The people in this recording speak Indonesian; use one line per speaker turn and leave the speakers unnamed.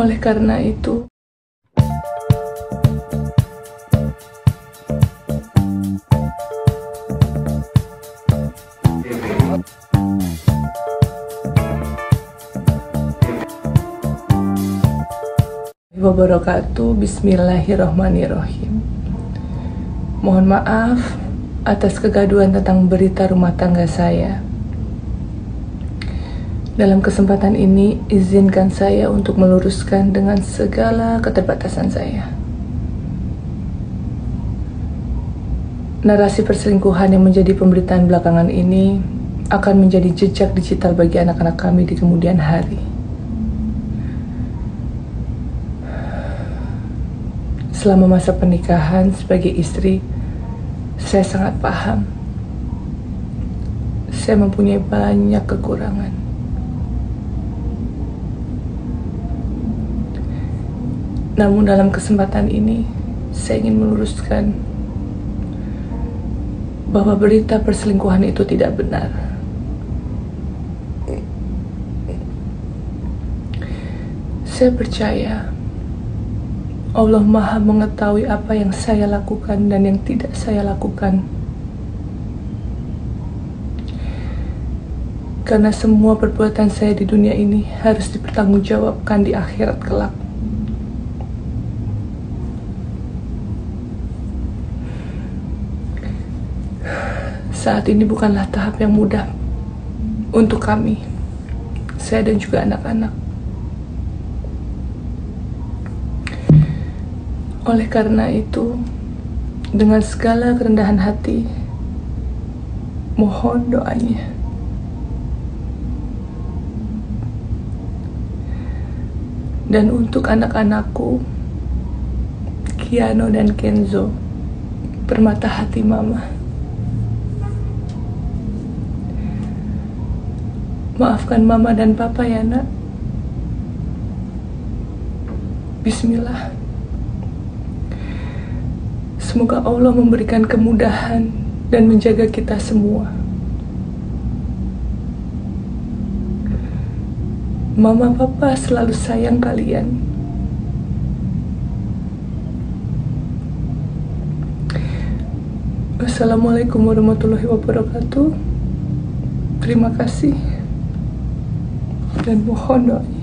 Oleh karena itu, wabarakatuh. Bismillahirrohmanirrohim. Mohon maaf atas kegaduhan tentang berita rumah tangga saya. Dalam kesempatan ini, izinkan saya untuk meluruskan dengan segala keterbatasan saya. Narasi perselingkuhan yang menjadi pemberitaan belakangan ini akan menjadi jejak digital bagi anak-anak kami di kemudian hari. Selama masa pernikahan sebagai istri, saya sangat paham. Saya mempunyai banyak kekurangan. Namun dalam kesempatan ini, saya ingin meluruskan bahwa berita perselingkuhan itu tidak benar. Saya percaya Allah Maha mengetahui apa yang saya lakukan dan yang tidak saya lakukan. Karena semua perbuatan saya di dunia ini harus dipertanggungjawabkan di akhirat kelak. Saat ini bukanlah tahap yang mudah untuk kami, saya dan juga anak-anak. Oleh karena itu, dengan segala kerendahan hati, mohon doanya. Dan untuk anak-anakku, Kiano dan Kenzo, permata hati mama, maafkan mama dan papa ya nak. Bismillah. Semoga Allah memberikan kemudahan dan menjaga kita semua. Mama papa selalu sayang kalian. Wassalamualaikum warahmatullahi wabarakatuh. Terima kasih dan mohon doanya.